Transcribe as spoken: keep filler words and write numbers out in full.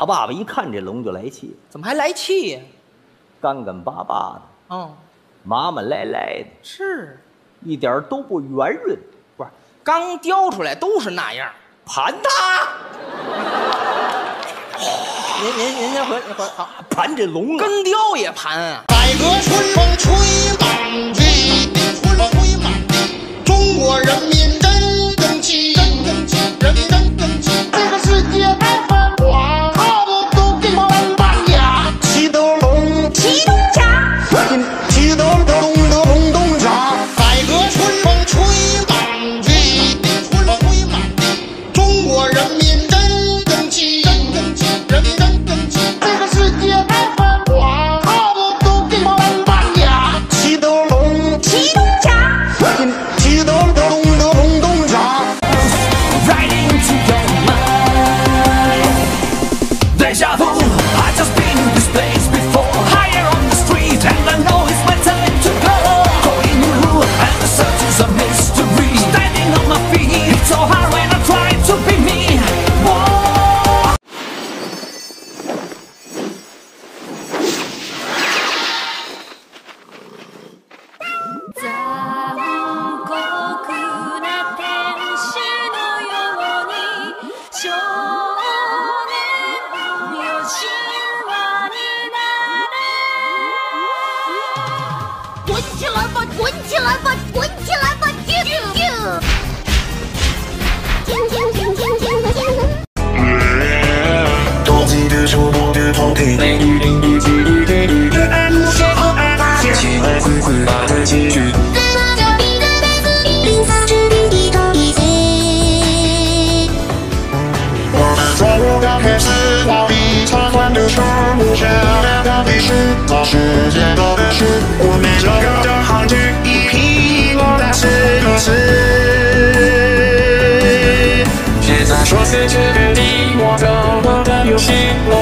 他爸爸一看这龙就来气， 怎么还来气呀？ 干干巴巴的， 哦， 麻麻赖赖的， 是， 一点都不圆润。 不是刚雕出来都是那样。 盘他！ 您您您先回回好， 盘这龙啊， 跟雕也盘啊。 改革春风吹满地，春风吹满地，中国人民真争气，真争气，人民真争气。这个世界太繁华，好的都给我们搬家。齐德龙，齐东家，齐德龙的龙东家。改革春风吹满地，春风吹满地，中国人民真争气，真争气，人民真争气。这个世界太繁华，好的都给我们搬家。齐德龙，齐东家，齐德龙的龙东家。 Right into your mind. Deja vu, I just been this place before. Higher on the street, and I know it's my time to go. Going new, and the search is a mystery. Standing on my feet, it's so hard when I try to be me. Whoa. 残酷な天使のように少年よ神話になれ滚起来吧滚起来吧滚起来吧啾啾啾啾啾啾啾啾多情的手，我的头皮，美女淋雨，几率对绿的暗线，起来会会把的结局。我们从我刚开始逃避长短的生物，现在到底是老世界的本事。我们这个的行局一批我的是个事。现在说世界各地，我的我的游戏。